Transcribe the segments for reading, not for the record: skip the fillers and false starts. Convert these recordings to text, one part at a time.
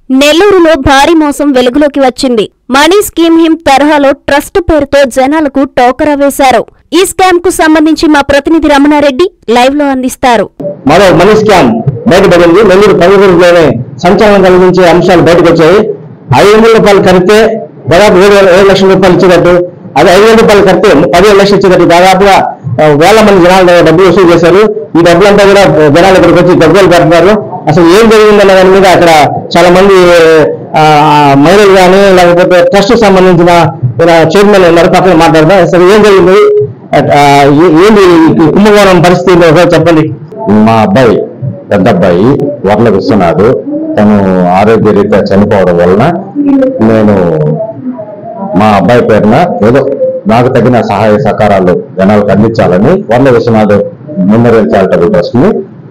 నెల్లూరులో భారీ మోసం వెలుగులోకి వచ్చింది. మనీ స్కీమ్ హిమ్ తరహాలో ట్రస్ట్ పేరుతో జనాలకు టోకరా వేశారు. ఈ స్కామ్ కు సంబంధించి మా ప్రతినిధి రమణారెడ్డి లైవ్ లో అందిస్తారు. మరో మనీ స్కామ్ బయటపడింది. నెల్లూరు పల్లెటూరులోనే సంచలనం కలిగించే అంశాలు బయటకు వచ్చాయి. 500 రూపాయలు కడితే దాదాపు 7 లక్షల రూపాయలు ఇచ్చేటట్టు, అదే 500 రూపాయలు కడితే 15 లక్షలు ఇచ్చేటట్టు దాదాపుగా వేల మంది జనాలు డబ్బులు వసూలు చేశారు. ఈ డబ్బులంతా కూడా జనాలు ఇక్కడికి వచ్చి డబ్బులు పెడుతున్నారు. అసలు ఏం జరిగిందన్న దాని మీద అక్కడ చాలా మంది మహిళలు కానీ లేకపోతే ట్రస్ట్ సంబంధించిన చైర్మన్ ఉన్నారు. పక్కన మాట్లాడదాం. అసలు ఏం జరిగింది, ఏంటి కుంభకోణం పరిస్థితి చెప్పండి. మా అబ్బాయి పెద్ద అబ్బాయి వర్ల విశ్వనాథ్ తను ఆరోగ్య రీత్యా చనిపోవడం వలన నేను మా అబ్బాయి పేరున ఏదో నాకు తగిన సహాయ సహకారాలు జనాలకు అందించాలని Varla Viswanath memorial charitable trust ని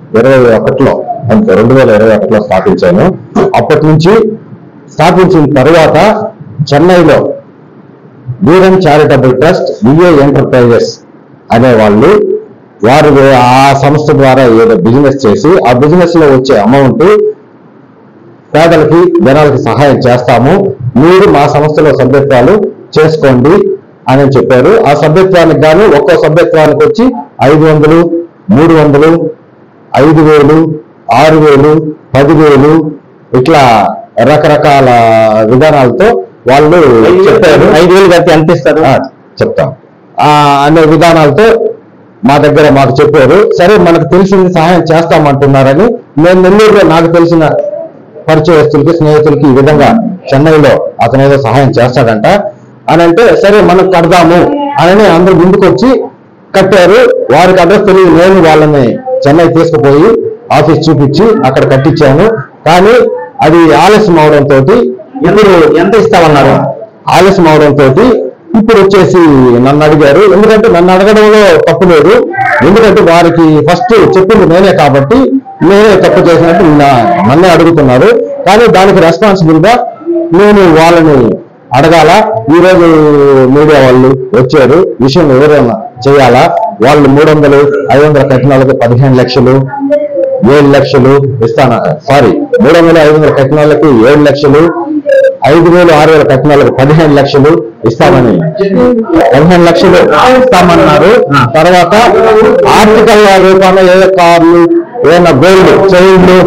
2021లో స్థాపించాను. అప్పటి నుంచి స్థాపించిన తరువాత చెన్నైలో వీరం చారిటబుల్ ట్రస్ట్ విఏ ఎంటర్ప్రైజెస్ అనే వారు ఆ సంస్థ ద్వారా ఏదో బిజినెస్ చేసి ఆ బిజినెస్ లో వచ్చే అమౌంట్ పేదలకి జనాలకి సహాయం చేస్తాము, మీరు మా సంస్థలో సభ్యత్వాలు చేసుకోండి అని చెప్పారు. ఆ సభ్యత్వానికి గాను ఒక్కో సభ్యత్వానికి వచ్చి 500, 300, 5,000, 6,000, 10,000 ఇట్లా రకరకాల విధానాలతో వాళ్ళు చెప్పారు. 5,000 కడితే ఎంత ఇస్తారు చెప్తాం అనే విధానాలతో మా దగ్గర మాకు చెప్పారు. సరే, మనకు తెలిసింది సహాయం చేస్తామంటున్నారని నేను నెల్లూరులో నాకు తెలిసిన పరిచయస్తులకి స్నేహితులకి ఈ విధంగా చెన్నైలో అతను ఏదో సహాయం చేస్తాడంట అని అంటే, సరే మనం కడదాము అని అందరూ ముందుకు వచ్చి కట్టారు. వారికి అడ్రస్ తెలియదు. నేను వాళ్ళని చెన్నై తీసుకుపోయి ఆఫీస్ చూపించి అక్కడ కట్టించాను. కానీ అది ఆలస్యం అవడంతో ఇప్పుడు ఎంత ఇస్తామన్నారు. ఆలస్యం అవడంతో ఇప్పుడు వచ్చేసి నన్ను అడిగారు. ఎందుకంటే నన్ను అడగడంలో తప్పు లేదు, ఎందుకంటే వారికి ఫస్ట్ చెప్పింది నేనే కాబట్టి నేనే తప్పు చేసినట్టు నన్నే అడుగుతున్నారు. కానీ దానికి రెస్పాన్సిబుల్ గా నేను వాళ్ళని అడగాల. ఈరోజు మీడియా వాళ్ళు వచ్చారు, విషయం ఎవరైనా చేయాలా. వాళ్ళు 300, 500 కట్టినాలకు 15 లక్షలు, 7 లక్షలు ఇస్తాను. 300, 500 కట్టినాలకు 7 లక్షలు, 5,000, 6,000 కట్టినాలకు 15 లక్షలు ఇస్తామని 15 లక్షలు ఇస్తామన్నారు. తర్వాత ఆర్థిక రూపాన ఏదో కార్లు, ఏదైనా గోల్డ్ చైన్లు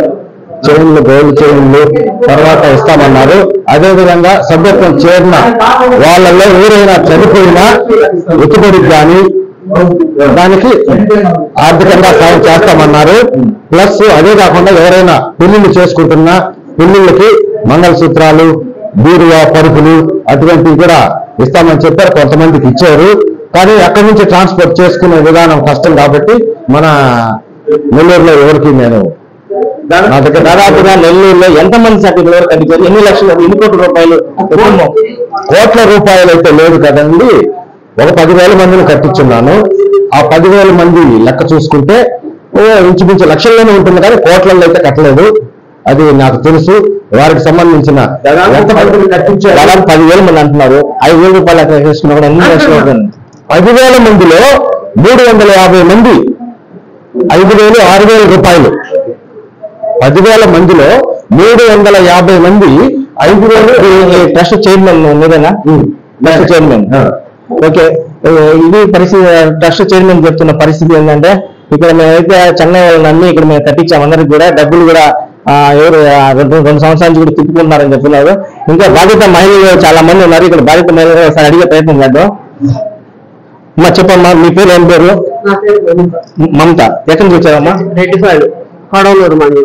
తర్వాత ఇస్తామన్నారు. అదేవిధంగా సభ్యత్వం చేరిన వాళ్ళల్లో ఎవరైనా చనిపోయినా ఎత్తుబడికి కానీ దానికి ఆర్థికంగా సాయం చేస్తామన్నారు. ప్లస్ అదే కాకుండా ఎవరైనా పెళ్లిళ్ళు చేసుకుంటున్నా పెళ్లిళ్ళకి మంగళసూత్రాలు, బీరువా, పరుపులు అటువంటివి కూడా ఇస్తామని చెప్పారు. కొంతమందికి ఇచ్చారు. కానీ అక్కడి నుంచి ట్రాన్స్పోర్ట్ చేసుకునే విధానం కష్టం కాబట్టి మన నెల్లూరులో ఎవరికి నేను నా దగ్గర దాదాపుగా నెల్లూరులో ఎంతమంది సభ్యులు కట్టించారు, ఎన్ని లక్షలు, ఎన్ని కోట్ల రూపాయలు? కోట్ల రూపాయలు అయితే లేదు కదండి. ఒక 10,000 మందిని కట్టించున్నాను. ఆ 10,000 మంది లెక్క చూసుకుంటే ఇంచుమించు లక్షల్లోనే ఉంటుంది, కానీ కోట్లలో అయితే కట్టలేదు. అది నాకు తెలుసు. వారికి సంబంధించిన కట్టించారు 10,000 మంది అంటున్నారు. 5,000 రూపాయలు అక్కడ చేసుకున్నా కూడా ఎన్ని లక్షలు అవుతుంది? 10,000 మందిలో 350 మంది 5,000, 6,000 రూపాయలు. 10,000 మందిలో 350 మంది 5,000. ట్రస్ట్ చైర్మన్ మీరేనా? Trust chairman. ఓకే, ఇది పరిస్థితి. ట్రస్ట్ చైర్మన్ చెప్తున్న పరిస్థితి ఏంటంటే, ఇక్కడ మేమైతే చెన్నై వాళ్ళని ఇక్కడ మేము కట్టించాము. అందరికి కూడా డబ్బులు కూడా ఎవరు 2 సంవత్సరాల నుంచి కూడా తిప్పుకుంటున్నారని చెప్తున్నారు. ఇంకా బాధిత మహిళలు చాలా మంది ఉన్నారు. ఇక్కడ బాధిత మహిళలు ఒకసారి అడిగే ప్రయత్నం చేద్దాం. అమ్మా చెప్పమ్మా, మీ పేరు ఏం పేరు? మమత. ఎక్కడి నుంచి వచ్చావమ్మా? రెడ్డిపాడు, కొడవలూరు మండలం.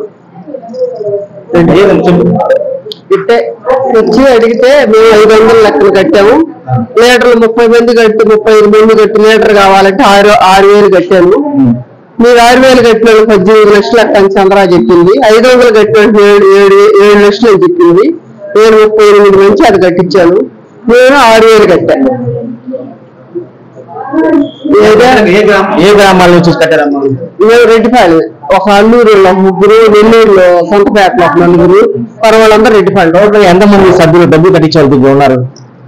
వచ్చి అడిగితే మేము 500 లెక్కలు కట్టాము. లీటర్లు 30 మంది కట్టి 35 మంది కట్టి లీటర్ కావాలంటే 6,000 కట్టాను. మీరు 6,000 కట్టిన 18 లక్షలు అని చంద్ర చెప్పింది. 500 కట్టిన 7 లక్షలు అని చెప్పింది. నేను 38 మంది అది కట్టించాను. నేను 6,000 కట్టాను. ఏ గ్రామాల నుంచి కట్టారమ్మా? రెడ్డిపాడు, ఒక అల్లూరులో 3, నెల్లూరులో సొంతపేటలో 4, పర్వాలందరూ రెడ్డిపాడు. టోటల్ ఎంతమంది సభ్యులు డబ్బులు కట్టించారు ఉన్నారు?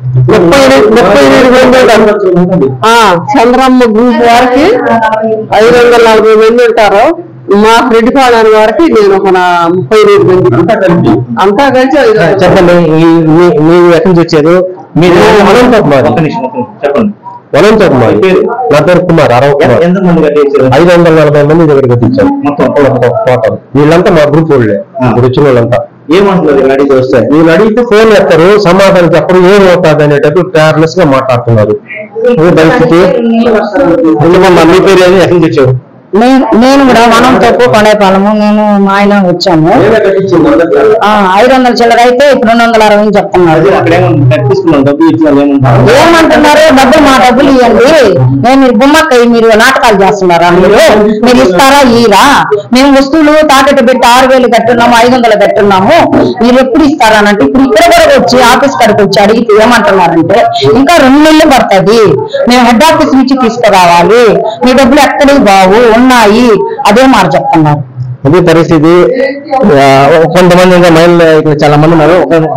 38 మంది. చంద్రమ్మ గ్రూప్ వారికి 540 మంది ఉంటారు. మాకు రెడ్డిపాళెం వరకు నేను ఒక 35 మంది అంతా కలిసి చెప్పండి. మీరు ఎక్కడి నుంచి వచ్చారు? మీరు చెప్పండి. వనంతో కుమార్. నా పేరు కుమార్, అరవ కుమార్. 540 మంది దగ్గర కట్టించారు టోటల్. వీళ్ళంతా మా గ్రూప్ వాళ్ళే ఇప్పుడు వచ్చిన వాళ్ళంతా. ఏమంటున్నారు వీళ్ళు అడిగి వస్తే? వీళ్ళు అడిగితే ఫోన్ ఎత్తారు, సమాధానం చెప్పరు, ఏమవుతుంది అనేటప్పుడు కేర్లెస్ గా మాట్లాడుతున్నారు. పరిస్థితి. మీ పేరు ఏది, ఎక్కడి నుంచి వచ్చారు? నేను కూడా మనం తక్కువ కొనేపాలము. నేను మా ఆయన వచ్చాము. 500 చిల్లర అయితే ఇప్పుడు 260 చెప్తున్నారు. ఏమంటున్నారు? డబ్బులు మా డబ్బులు ఇవ్వండి. మీరు గుమ్మక్కయ్య మీరు నాటకాలు చేస్తున్నారా? మీరు ఇస్తారా? ఈరా మేము వస్తువులు తాకట్టు పెట్టి 6000 కట్టున్నాము, 500 కట్టున్నాము, మీరు ఎప్పుడు ఇస్తారనంటే ఇప్పుడు ఇక్కడ కూడా వచ్చి ఆఫీస్ కాడికి వచ్చి అడిగితే ఏమంటున్నారంటే ఇంకా 2 నెలలు పడుతుంది, మేము హెడ్ ఆఫీస్ నుంచి తీసుకురావాలి, మీ డబ్బులు ఎక్కడికి బావు ఉన్నాయి, అదే మాట చెప్తున్నారు. అదే పరిస్థితి. కొంతమంది ఇంకా మహిళలు ఇక్కడ చాలా మంది ఉన్నారు.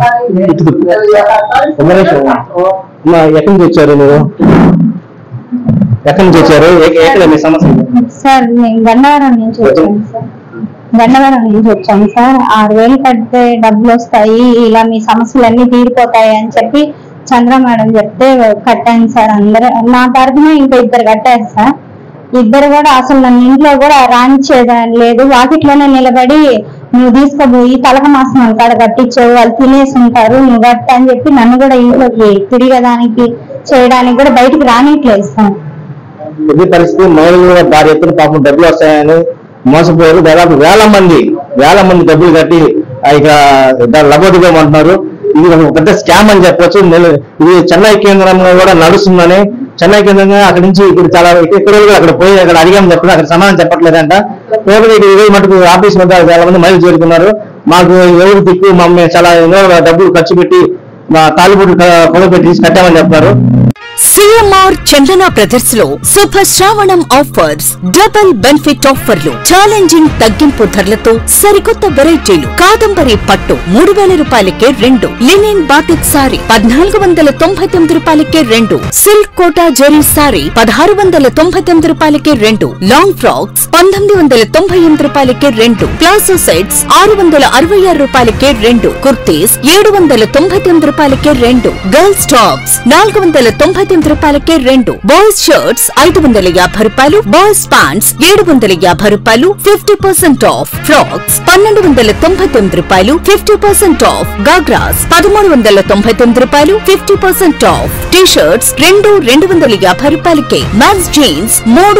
ఎక్కడి నుంచి వచ్చారు మీరు? ఎక్కడి నుంచి వచ్చారు? ఎక్కడ మీ సమస్య? సార్ నేను గన్నవరం నుంచి వచ్చాను సార్. గన్నవరం నుంచి వచ్చాను సార్. 6000 కడితే డబ్బులు వస్తాయి, ఇలా మీ సమస్యలన్నీ తీరిపోతాయి అని చెప్పి చంద్ర మేడం చెప్తే కట్టాను సార్. అందరూ నా తరఫున ఇంకా 2 కట్టారు సార్. 2 కూడా అసలు నన్ను ఇంట్లో కూడా రానిచ్చేదని లేదు. వాకిట్లోనే నిలబడి నువ్వు తీసుకుపోయి తలక మాసం కాడ కట్టించావు, వాళ్ళు తినేసి ఉంటారు, నువ్వు కట్ట అని చెప్పి నన్ను కూడా ఇంట్లోకి తిరిగేదానికి చేయడానికి కూడా బయటికి రానిట్లేదు సార్. ఇది పరిస్థితి. మహిళలు కూడా భారీ ఎత్తున పాపం డబ్బులు వస్తాయని మోసపోయారు. దాదాపు వేల మంది డబ్బులు కట్టి ఇక లబోదిగోమంటున్నారు. ఇది ఒక పెద్ద స్కామ్ అని చెప్పొచ్చు. ఇది చెన్నై కేంద్రంగా కూడా నడుస్తుందని, చెన్నై కేంద్రంగా అక్కడి నుంచి ఇప్పుడు చాలా ఇక్కడ అక్కడ పోయి అక్కడ అడిగామని చెప్పడం అక్కడ సమాధానం చెప్పట్లేదంట. ఇదే మటుకు ఆఫీస్ వద్ద చాలా మంది మహిళలు చేరుకున్నారు. మాకు ఎవరు దిక్కు, మమ్మల్ని చాలా ఎన్నో డబ్బులు ఖర్చు పెట్టి మా తాలిబుడ్లు కొనబెట్టి కట్టామని చెప్తారు. సిఎంఆర్ చందన బ్రదర్స్ లో శుభ శ్రావణం ఆఫర్స్, డబుల్ బెనిఫిట్ ఆఫర్లు, ఛాలెంజింగ్ తగ్గింపు ధరలతో సరికొత్త వెరైటీలు. కాదంబరి పట్టు 3000 రూపాయలకే 2, లినిన్ బాటిక్ సారీ 1499 రూపాయలకే 2, సిల్క్ కోటా జెరీ సారీ 1699 రూపాయలకే 2, లాంగ్ ఫ్రాక్స్ 1998 రూపాయలకే 2, ప్లాజో సెట్స్ 666 రూపాయలకే 2, కుర్తీస్ 799 రూపాయలకే 2, గర్ల్స్ టాప్స్ 499 రూపాయలకే 2, బాయ్స్ షర్ట్స్ 550 రూపాయలు, బాయ్స్ ప్యాంట్స్ 750 రూపాయలు 50% ఆఫ్, ఫ్రాక్స్ 1299 రూపాయలు 50% ఆఫ్, గాగ్రాస్ 1399 రూపాయలు 50% ఆఫ్, టీ షర్ట్స్ 250 రూపాయలకే, మ్యాన్స్ జీన్స్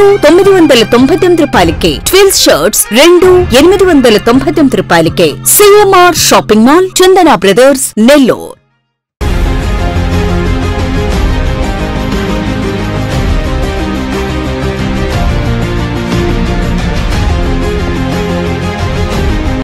999 రూపాయలకే, ట్విల్స్ షర్ట్స్ 899 రూపాయలకే. CMR shopping mall, Chandana brothers, Nellore.